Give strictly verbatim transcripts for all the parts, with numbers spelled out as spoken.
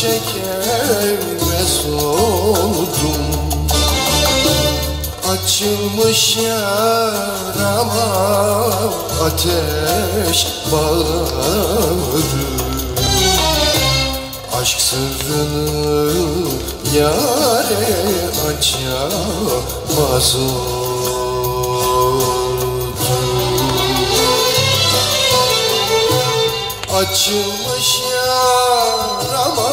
çekemez oldum. Açılmış yarama ateş bağrı, aşk sırrını yâre açamaz oldum. Açılmış yarama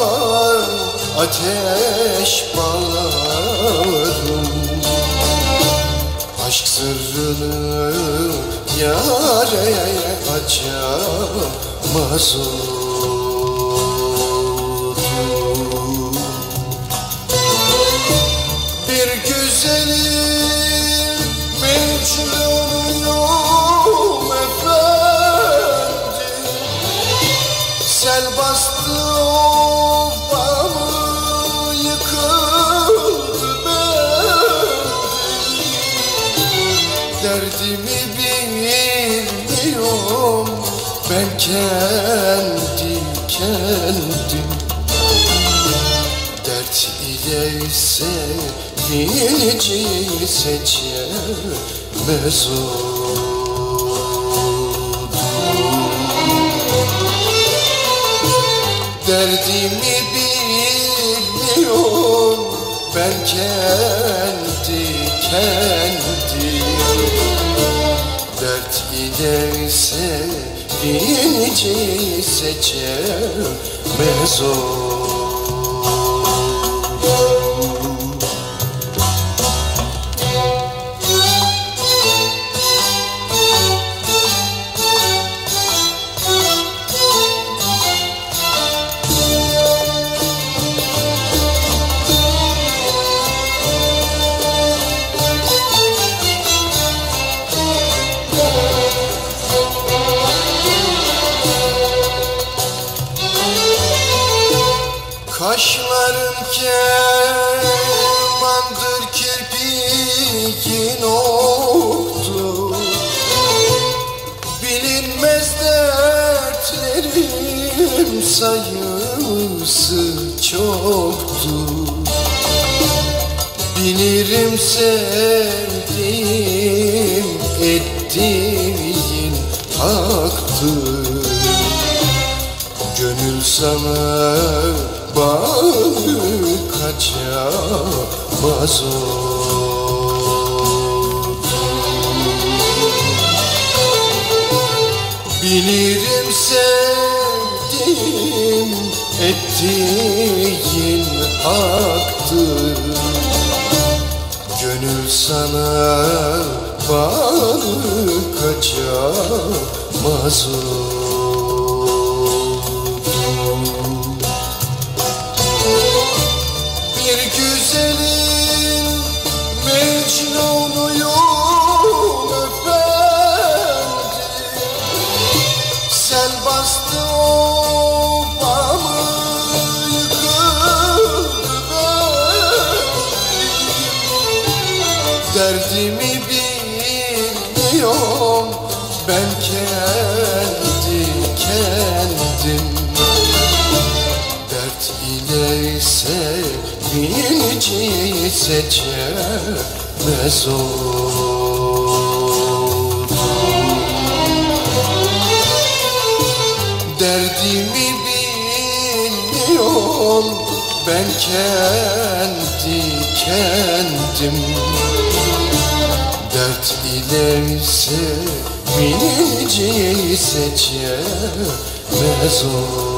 ateş bağrım, aşk sırrını yâre açamaz oldum. Bir güzelim Mecnun'uyum efendim, sel bastı obamı, yıkıldı bendim. Derdimi bilmiyorum ben kendi kendim. Dert ile sevinci seçemez oldum. Derdimi bilmiyorum ben kendi kendim. Dert ile sevinci seçemez oldum. Kaşların kemandır, kirpiğin oktu, bilinmez dertlerim sayısı çoktu. Bilirim sevdiğim ettiğin haktır. Gönül sana bağlı kaçamaz oldum. Bilirim sevdiğim ettiğin haktır. Gönül sana bağlı kaçamaz oldum. Bir güzelin Mecnun'uyum efendim, sel bastı obamı, yıkıldı bendim. Derdimi bilmiyorum ben kendi kendim. Dert ile sevinci seçemez oldum. Derdimi bilmiyorum ben kendi kendim. Dert ile sevinci seçemez oldum.